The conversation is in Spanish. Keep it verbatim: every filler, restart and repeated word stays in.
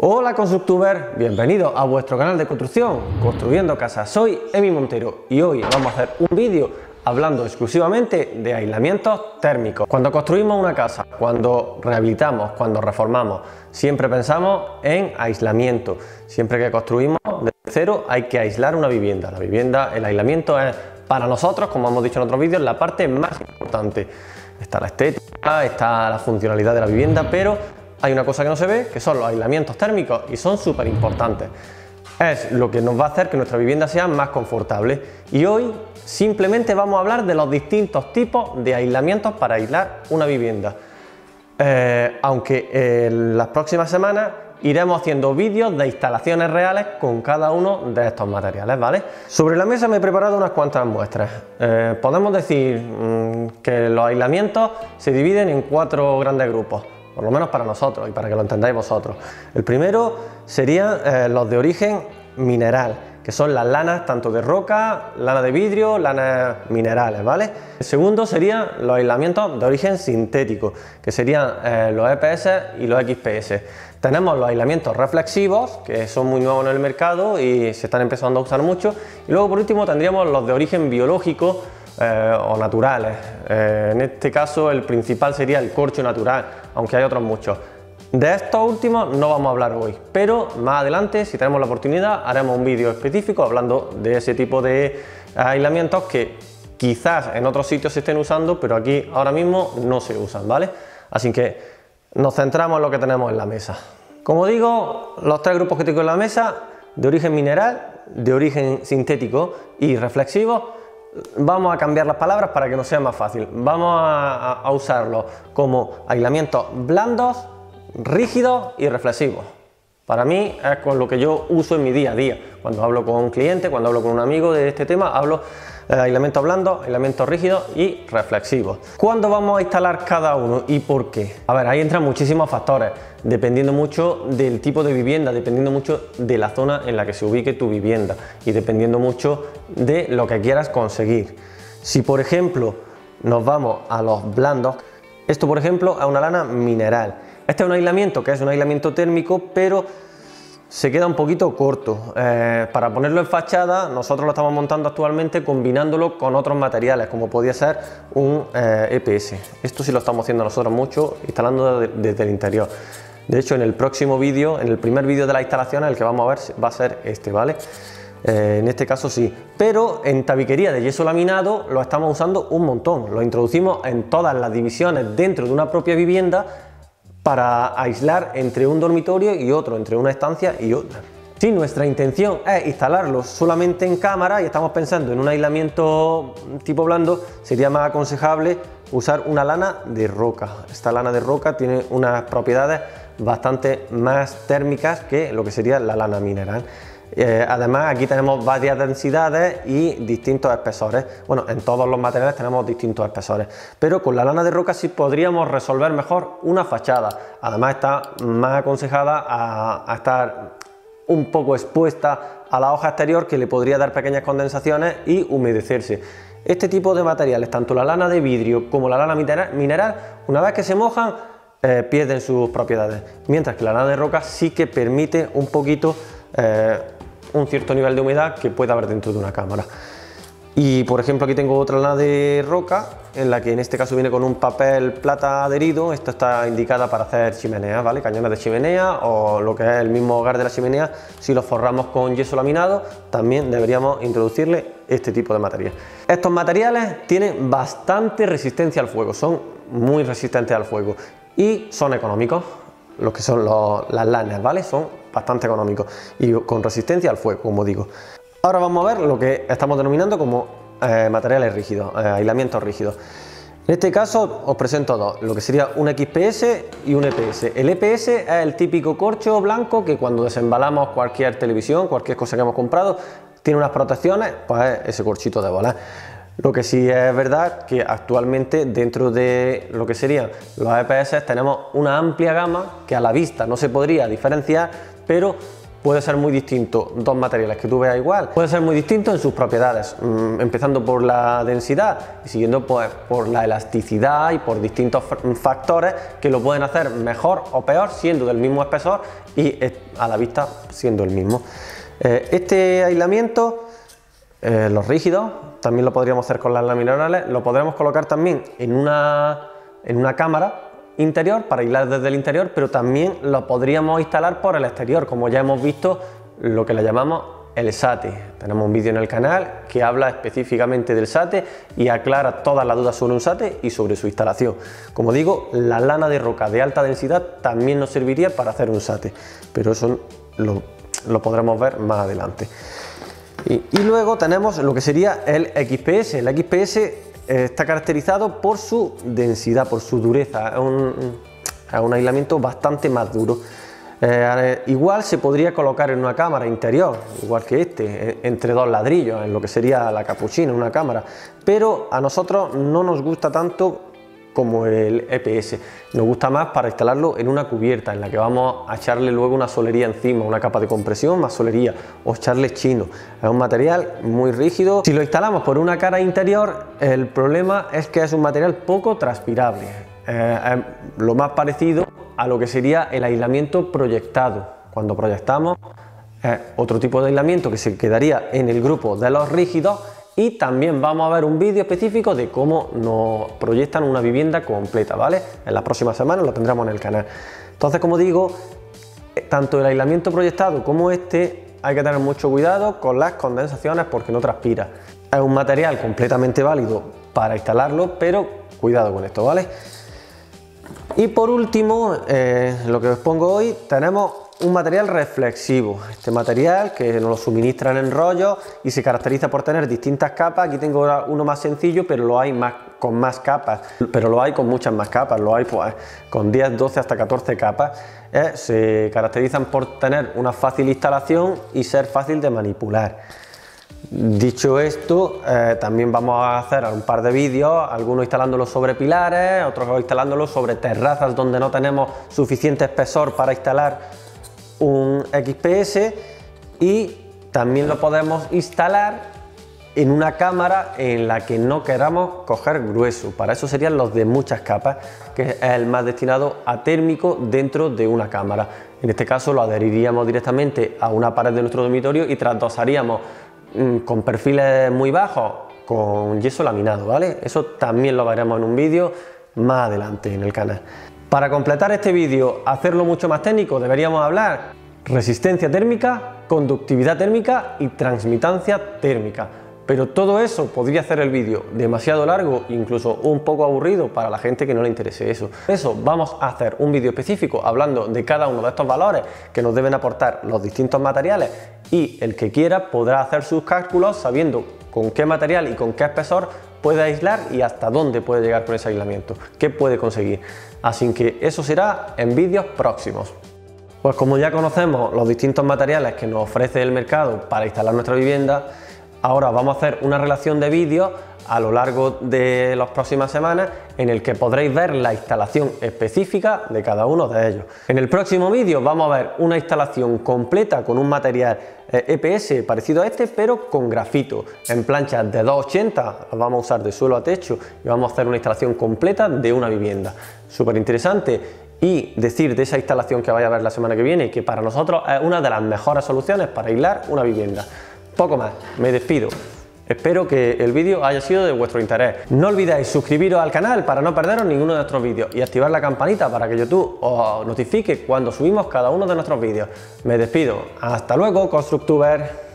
Hola constructuber, bienvenidos a vuestro canal de construcción, Construyendo Casas. Soy Emi Montero y hoy vamos a hacer un vídeo hablando exclusivamente de aislamientos térmicos. Cuando construimos una casa, cuando rehabilitamos, cuando reformamos, siempre pensamos en aislamiento. Siempre que construimos de cero hay que aislar una vivienda. La vivienda, el aislamiento es para nosotros, como hemos dicho en otros vídeos, la parte más importante. Está la estética, está la funcionalidad de la vivienda, pero hay una cosa que no se ve, que son los aislamientos térmicos, y son súper importantes. Es lo que nos va a hacer que nuestra vivienda sea más confortable. Y hoy simplemente vamos a hablar de los distintos tipos de aislamientos para aislar una vivienda. Eh, aunque en las próximas semanas iremos haciendo vídeos de instalaciones reales con cada uno de estos materiales, ¿vale? Sobre la mesa me he preparado unas cuantas muestras. Eh, podemos decir mmm, que los aislamientos se dividen en cuatro grandes grupos, por lo menos para nosotros y para que lo entendáis vosotros. El primero serían eh, los de origen mineral, que son las lanas tanto de roca, lana de vidrio, lanas minerales, ¿vale? El segundo serían los aislamientos de origen sintético, que serían eh, los E P S y los X P S. Tenemos los aislamientos reflexivos, que son muy nuevos en el mercado y se están empezando a usar mucho. Y luego por último tendríamos los de origen biológico, Eh, o naturales. Eh, en este caso el principal sería el corcho natural, aunque hay otros muchos. De estos últimos no vamos a hablar hoy, pero más adelante, si tenemos la oportunidad, haremos un vídeo específico hablando de ese tipo de aislamientos que quizás en otros sitios se estén usando, pero aquí ahora mismo no se usan, ¿vale? Así que nos centramos en lo que tenemos en la mesa. Como digo, los tres grupos que tengo en la mesa, de origen mineral, de origen sintético y reflexivo. Vamos a cambiar las palabras para que nos sea más fácil. Vamos a, a usarlos como aislamientos blandos, rígidos y reflexivos. Para mí es con lo que yo uso en mi día a día. Cuando hablo con un cliente, cuando hablo con un amigo de este tema, hablo de aislamientos blandos, aislamientos rígidos y reflexivos. ¿Cuándo vamos a instalar cada uno y por qué? A ver, ahí entran muchísimos factores, dependiendo mucho del tipo de vivienda, dependiendo mucho de la zona en la que se ubique tu vivienda y dependiendo mucho de lo que quieras conseguir. Si por ejemplo nos vamos a los blandos, esto por ejemplo es una lana mineral. Este es un aislamiento que es un aislamiento térmico, pero se queda un poquito corto. Eh, para ponerlo en fachada, nosotros lo estamos montando actualmente combinándolo con otros materiales, como podría ser un eh, E P S. Esto sí lo estamos haciendo nosotros mucho, instalando de, desde el interior. De hecho, en el próximo vídeo, en el primer vídeo de la instalación, el que vamos a ver va a ser este, ¿vale? Eh, en este caso sí, pero en tabiquería de yeso laminado lo estamos usando un montón. Lo introducimos en todas las divisiones dentro de una propia vivienda para aislar entre un dormitorio y otro, entre una estancia y otra. Si nuestra intención es instalarlo solamente en cámara y estamos pensando en un aislamiento tipo blando, sería más aconsejable usar una lana de roca. Esta lana de roca tiene unas propiedades bastante más térmicas que lo que sería la lana mineral. Eh, además aquí tenemos varias densidades y distintos espesores. Bueno, en todos los materiales tenemos distintos espesores, pero con la lana de roca sí podríamos resolver mejor una fachada. Además está más aconsejada a, a estar un poco expuesta a la hoja exterior, que le podría dar pequeñas condensaciones y humedecerse. Este tipo de materiales, tanto la lana de vidrio como la lana mineral, una vez que se mojan eh, pierden sus propiedades, mientras que la lana de roca sí que permite un poquito eh, un cierto nivel de humedad que puede haber dentro de una cámara. Y por ejemplo aquí tengo otra lana de roca, en la que en este caso viene con un papel plata adherido. Esta está indicada para hacer chimeneas, ¿vale? Cañones de chimenea o lo que es el mismo hogar de la chimenea. Si lo forramos con yeso laminado, también deberíamos introducirle este tipo de material. Estos materiales tienen bastante resistencia al fuego, son muy resistentes al fuego y son económicos. Los que son los, las lanas, ¿vale? Son bastante económicos y con resistencia al fuego, como digo. Ahora vamos a ver lo que estamos denominando como eh, materiales rígidos, eh, aislamientos rígidos. En este caso os presento dos, lo que sería un X P S y un E P S. El E P S es el típico corcho blanco que cuando desembalamos cualquier televisión, cualquier cosa que hemos comprado, tiene unas protecciones, pues es ese corchito de bola. Lo que sí es verdad que actualmente dentro de lo que serían los E P S tenemos una amplia gama que a la vista no se podría diferenciar, pero puede ser muy distinto dos materiales que tú veas igual, puede ser muy distinto en sus propiedades, mmm, empezando por la densidad y siguiendo pues por la elasticidad y por distintos factores que lo pueden hacer mejor o peor siendo del mismo espesor y a la vista siendo el mismo. Eh, este aislamiento, eh, los rígidos, también lo podríamos hacer con las láminas orales, lo podremos colocar también en una, en una cámara interior para aislar desde el interior, pero también lo podríamos instalar por el exterior, como ya hemos visto lo que le llamamos el SATE. Tenemos un vídeo en el canal que habla específicamente del SATE y aclara todas las dudas sobre un SATE y sobre su instalación. Como digo, la lana de roca de alta densidad también nos serviría para hacer un SATE, pero eso lo, lo podremos ver más adelante. Y, y luego tenemos lo que sería el X P S. El X P S está caracterizado por su densidad, por su dureza, es un, es un aislamiento bastante más duro. Eh, igual se podría colocar en una cámara interior, igual que este, entre dos ladrillos, en lo que sería la capuchina, una cámara, pero a nosotros no nos gusta tanto como el E P S, nos gusta más para instalarlo en una cubierta en la que vamos a echarle luego una solería encima, una capa de compresión más solería o echarle chino. Es un material muy rígido. Si lo instalamos por una cara interior, el problema es que es un material poco transpirable, eh, es lo más parecido a lo que sería el aislamiento proyectado. Cuando proyectamos eh, otro tipo de aislamiento que se quedaría en el grupo de los rígidos. Y también vamos a ver un vídeo específico de cómo nos proyectan una vivienda completa, ¿vale? En las próximas semanas lo tendremos en el canal. Entonces, como digo, tanto el aislamiento proyectado como este hay que tener mucho cuidado con las condensaciones porque no transpira. Es un material completamente válido para instalarlo, pero cuidado con esto, ¿vale? Y por último, eh, lo que os pongo hoy, tenemos un material reflexivo. Este material que nos lo suministran en rollo y se caracteriza por tener distintas capas. Aquí tengo uno más sencillo, pero lo hay más, con más capas, pero lo hay con muchas más capas, lo hay pues con diez, doce hasta catorce capas. Eh, se caracterizan por tener una fácil instalación y ser fácil de manipular. Dicho esto, eh, también vamos a hacer un par de vídeos, algunos instalándolos sobre pilares, otros instalándolos sobre terrazas donde no tenemos suficiente espesor para instalar un X P S, y también lo podemos instalar en una cámara en la que no queramos coger grueso. Para eso serían los de muchas capas, que es el más destinado a térmico dentro de una cámara. En este caso lo adheriríamos directamente a una pared de nuestro dormitorio y trasdosaríamos mmm, con perfiles muy bajos con yeso laminado, ¿vale? Eso también lo veremos en un vídeo más adelante en el canal. Para completar este vídeo, hacerlo mucho más técnico, deberíamos hablar resistencia térmica, conductividad térmica y transmitancia térmica. Pero todo eso podría hacer el vídeo demasiado largo, incluso un poco aburrido para la gente que no le interese eso. Por eso vamos a hacer un vídeo específico hablando de cada uno de estos valores que nos deben aportar los distintos materiales, y el que quiera podrá hacer sus cálculos sabiendo con qué material y con qué espesor puede aislar y hasta dónde puede llegar con ese aislamiento, qué puede conseguir. Así que eso será en vídeos próximos. Pues como ya conocemos los distintos materiales que nos ofrece el mercado para instalar nuestra vivienda, ahora vamos a hacer una relación de vídeos a lo largo de las próximas semanas en el que podréis ver la instalación específica de cada uno de ellos. En el próximo vídeo vamos a ver una instalación completa con un material E P S parecido a este, pero con grafito, en planchas de dos ochenta, las vamos a usar de suelo a techo y vamos a hacer una instalación completa de una vivienda. Súper interesante. Y decir de esa instalación que vais a ver la semana que viene que para nosotros es una de las mejores soluciones para aislar una vivienda. Poco más, me despido. Espero que el vídeo haya sido de vuestro interés. No olvidéis suscribiros al canal para no perderos ninguno de nuestros vídeos y activar la campanita para que YouTube os notifique cuando subimos cada uno de nuestros vídeos. Me despido. Hasta luego, constructubers.